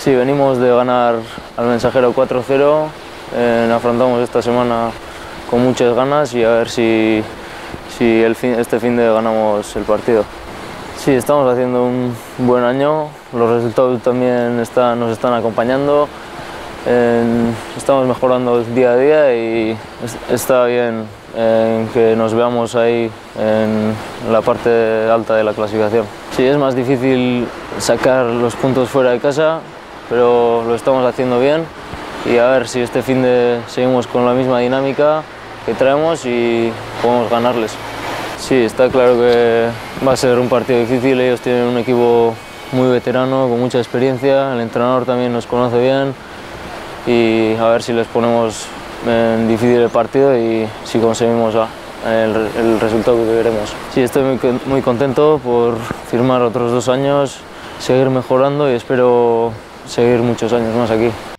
Sí, venimos de ganar al Mensajero 4-0, afrontamos esta semana con muchas ganas y a ver si este fin de ganamos el partido. Sí, estamos haciendo un buen año, los resultados también nos están acompañando, estamos mejorando día a día y está bien que nos veamos ahí en la parte alta de la clasificación. Sí, es más difícil sacar los puntos fuera de casa, pero lo estamos haciendo bien y a ver si este fin de seguimos con la misma dinámica que traemos y podemos ganarles. Sí, está claro que va a ser un partido difícil, ellos tienen un equipo muy veterano, con mucha experiencia, el entrenador también nos conoce bien y a ver si les ponemos en difícil el partido y si conseguimos el resultado que queremos. Sí, estoy muy contento por firmar otros 2 años, seguir mejorando y espero seguir muchos años más aquí.